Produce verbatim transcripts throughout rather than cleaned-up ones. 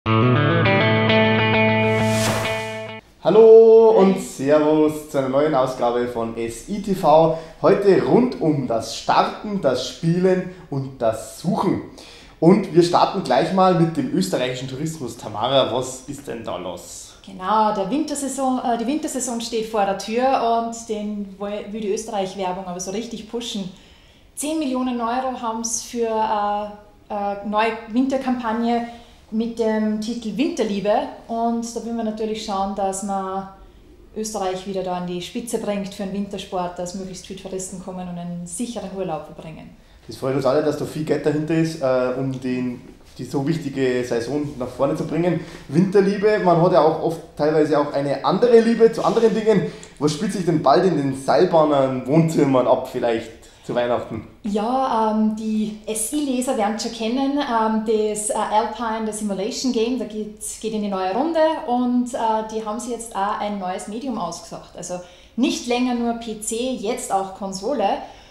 Hallo und Servus zu einer neuen Ausgabe von S I T V. Heute rund um das Starten, das Spielen und das Suchen. Und wir starten gleich mal mit dem österreichischen Tourismus. Tamara, was ist denn da los? Genau, der Wintersaison, äh, die Wintersaison steht vor der Tür und den will die Österreich-Werbung aber so richtig pushen. zehn Millionen Euro haben es für eine, eine neue Winterkampagne mit dem Titel Winterliebe, und da will man natürlich schauen, dass man Österreich wieder da an die Spitze bringt für den Wintersport, dass möglichst viele Touristen kommen und einen sicheren Urlaub verbringen. Das freut uns alle, dass da viel Geld dahinter ist, äh, um den, die so wichtige Saison nach vorne zu bringen. Winterliebe, man hat ja auch oft teilweise auch eine andere Liebe zu anderen Dingen. Was spielt sich denn bald in den Seilbahnen, Wohnzimmern ab vielleicht zu Weihnachten? Ja, ähm, die S I-Leser werden schon kennen, ähm, das äh, Alpine, das Simulation Game, da geht, geht in die neue Runde, und äh, die haben sich jetzt auch ein neues Medium ausgesucht. Also nicht länger nur P C, jetzt auch Konsole.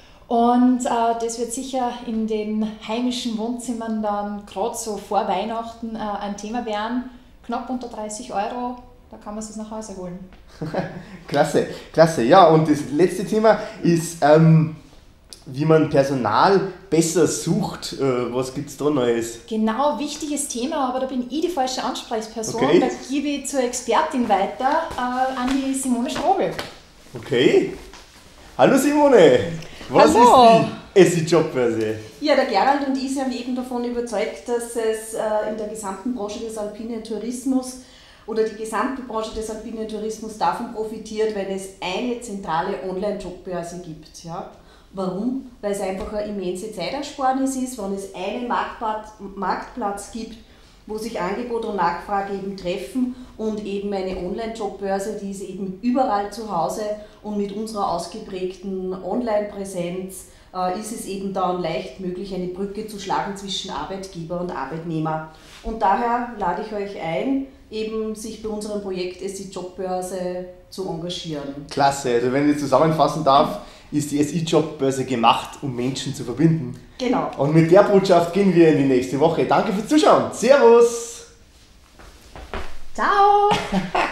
Und äh, das wird sicher in den heimischen Wohnzimmern dann gerade so vor Weihnachten äh, ein Thema werden. Knapp unter dreißig Euro, da kann man es nach Hause holen. Klasse, klasse. Ja, und das letzte Thema ist, ähm, wie man Personal besser sucht. Äh, was gibt es da Neues? Genau, wichtiges Thema, aber da bin ich die falsche Ansprechperson. Okay. Da gebe ich zur Expertin weiter, äh, an die Simone Strobel. Okay. Hallo Simone, was Hallo. ist die S I-Jobbörse? Ja, der Gerald und ich sind eben davon überzeugt, dass es äh, in der gesamten Branche des alpinen Tourismus oder die gesamte Branche des alpinen Tourismus davon profitiert, wenn es eine zentrale Online-Jobbörse gibt. Ja? Warum? Weil es einfach eine immense Zeitersparnis ist, wenn es einen Marktplatz, Marktplatz gibt, wo sich Angebot und Nachfrage eben treffen, und eben eine Online-Jobbörse, die ist eben überall zu Hause, und mit unserer ausgeprägten Online-Präsenz äh, ist es eben dann leicht möglich, eine Brücke zu schlagen zwischen Arbeitgeber und Arbeitnehmer. Und daher lade ich euch ein, eben sich bei unserem Projekt S I-Jobbörse zu engagieren. Klasse, also wenn ich zusammenfassen darf, ist die S I-Jobbörse gemacht, um Menschen zu verbinden. Genau. Und mit der Botschaft gehen wir in die nächste Woche. Danke fürs Zuschauen. Servus! Ciao!